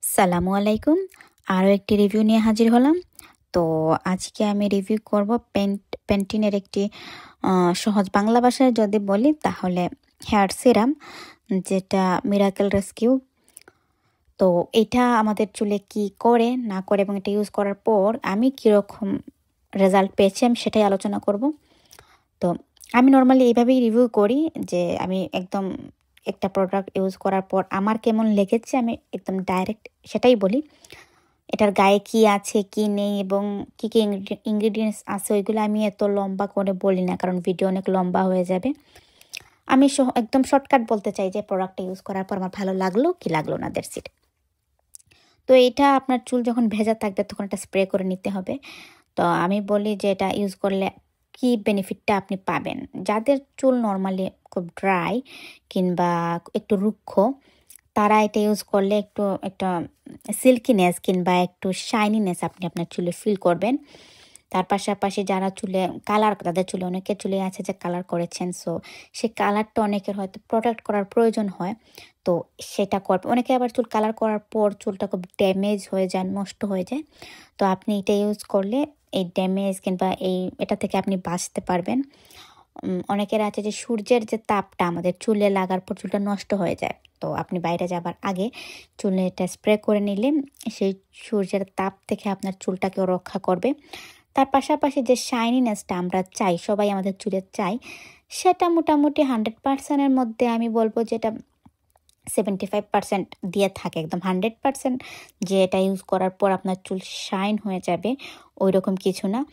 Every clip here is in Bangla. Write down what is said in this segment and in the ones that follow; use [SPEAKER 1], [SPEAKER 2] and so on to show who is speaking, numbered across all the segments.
[SPEAKER 1] সালামু আলাইকুম। আরও একটি রিভিউ নিয়ে হাজির হলাম। তো আজকে আমি রিভিউ করব প্যান্টিনের একটি সহজ বাংলা ভাষায় যদি বলি তাহলে হেয়ার সিরাম, যেটা মিরাকেল রেস্কিউ। তো এটা আমাদের চুলে কি করে না করে এবং এটা ইউজ করার পর আমি কীরকম রেজাল্ট পেয়েছি আমি সেটাই আলোচনা করব। তো আমি নর্মালি এইভাবেই রিভিউ করি যে আমি একদম একটা প্রোডাক্ট ইউজ করার পর আমার কেমন লেগেছে আমি একদম ডাইরেক্ট সেটাই বলি। এটার গায়ে কি আছে কি নেই এবং কী কী ইনগ্রিডিয়েন্টস আছে ওইগুলো আমি এত লম্বা করে বলি না, কারণ ভিডিও অনেক লম্বা হয়ে যাবে। আমি একদম শর্টকাট বলতে চাই যে প্রোডাক্টটা ইউজ করার পর আমার ভালো লাগলো কি লাগলো না, দ্যাটস ইট। তো এটা আপনার চুল যখন ভেজা থাকবে তখন এটা স্প্রে করে নিতে হবে। তো আমি বলি যে এটা ইউজ করলে কি বেনিফিটটা আপনি পাবেন। যাদের চুল নর্মালি খুব ড্রাই কিংবা একটু রুক্ষ, তারা এটা ইউজ করলে একটা সিল্কিনেস কিংবা একটু শাইনিনেস আপনি আপনার চুলে ফিল করবেন। তার পাশাপাশি যারা চুলে কালার, তাদের চুলে অনেকের চুলে আছে যে কালার করেছেন, সো সেই কালারটা অনেকের হয়তো প্রোটেক্ট করার প্রয়োজন হয়, তো সেটা করবে। অনেকে আবার চুল কালার করার পর চুলটা খুব ড্যামেজ হয়ে যায়, নষ্ট হয়ে যায়। তো আপনি এটা ইউজ করলে এই ড্যামেজ কিংবা এটা থেকে আপনি বাঁচতে পারবেন। অনেকের আছে যে সূর্যের যে তাপটা আমাদের চুলে লাগার পর চুলটা নষ্ট হয়ে যায়, তো আপনি বাইরে যাবার আগে চুলে এটা স্প্রে করে নিলে সেই সূর্যের তাপ থেকে আপনার চুলটাকেও রক্ষা করবে। তার পাশাপাশি যে শাইনিনেসটা আমরা চাই, সবাই আমাদের চুলে চাই, সেটা মোটামুটি 100%-এর মধ্যে আমি বলবো যে এটা 75% দিয়ে থাকে। একদম 100% যে এটা ইউজ করার পর আপনার চুল শাইন হয়ে যাবে ওই রকম কিছু না।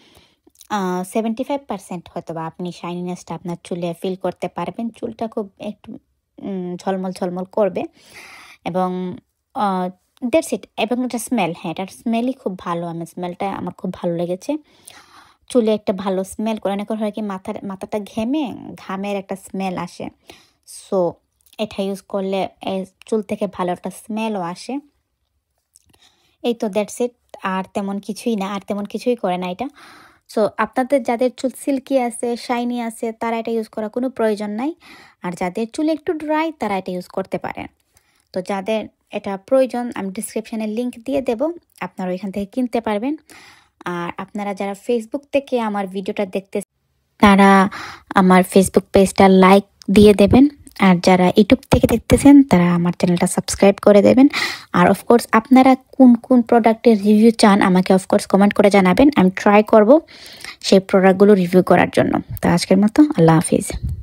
[SPEAKER 1] 75% হয়তো বা আপনি শাইনিনেসটা আপনার চুলে ফিল করতে পারবেন। চুলটা খুব একটু ঝলমল ঝলমল করবে এবং দ্যাটস ইট। এবং এটা স্মেল, হ্যাঁ এটার স্মেলই খুব ভালো। স্মেলটা আমার খুব ভালো লেগেছে। চুলে একটা ভালো স্মেল করে, অনেক হয় কি মাথাটা ঘামের একটা স্মেল আসে, সো এটা ইউজ করলে চুল থেকে ভালো একটা স্মেলও আসে। এই তো দ্যাটস ইট। আর তেমন কিছুই না, আর তেমন কিছুই করে না এটা। সো আপনাদের যাদের চুল সিল্কি আছে, শাইনি আছে, তারা এটা ইউজ করার কোনো প্রয়োজন নাই। আর যাদের চুল একটু ড্রাই তারা এটা ইউজ করতে পারেন। তো যাদের এটা প্রয়োজন আমি ডিসক্রিপশানে লিংক দিয়ে দেব, আপনারা ওইখান থেকে কিনতে পারবেন। আর আপনারা যারা ফেসবুক থেকে আমার ভিডিওটা দেখতে, তারা আমার ফেসবুক পেজটা লাইক দিয়ে দেবেন। আর যারা ইউটিউব থেকে দেখতেছেন তারা আমার চ্যানেলটা সাবস্ক্রাইব করে দেবেন। আর অফকোর্স আপনারা কোন কোন প্রোডাক্টের রিভিউ চান আমাকে অফকোর্স কমেন্ট করে জানাবেন। আমি ট্রাই করব সেই প্রোডাক্টগুলো রিভিউ করার জন্য। তো আজকের মতো আল্লাহ হাফিজ।